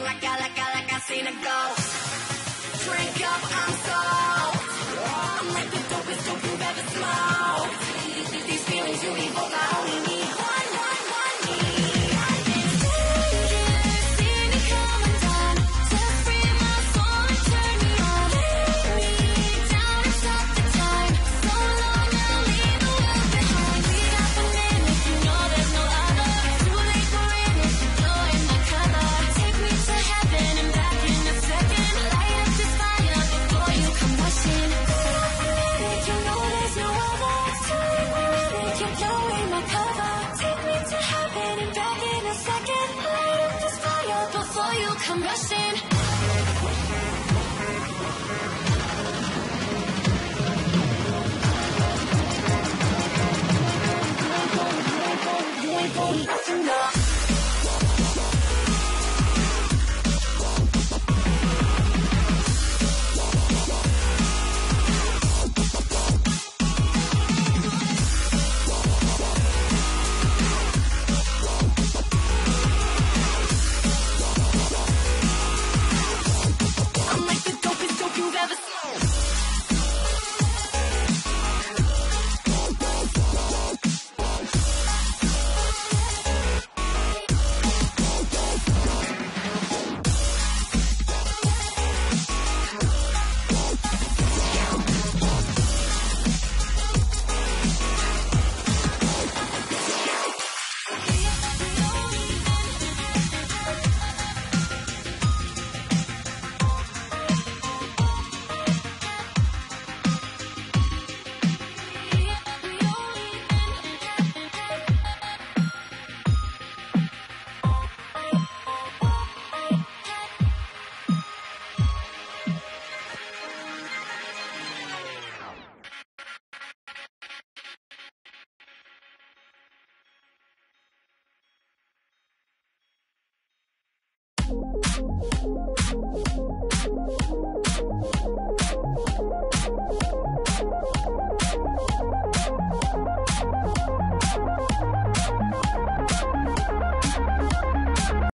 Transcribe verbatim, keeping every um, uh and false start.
like I, like I, like I seen it go. Drink up, I'm so. I'm like the dopest dope you've ever smoked. These feelings you evoke, I only need one, one, one, need. I've been dangerous, see me come undone. Just free my soul and turn me on. Lay me down and stop the time. So long, I'll leave the world behind. We got the minutes, you know there's no other. Too late for it, if you blow in my cover. Take me to heaven and back in a second. Light up this fire before you come rushing. You know there's no other. Too late for it, if you blow in my cover. Take me to heaven and back in a second. Light up this fire before you come rushing. You ain't gonna listen up. I'm like the dopest dope you've ever smoked.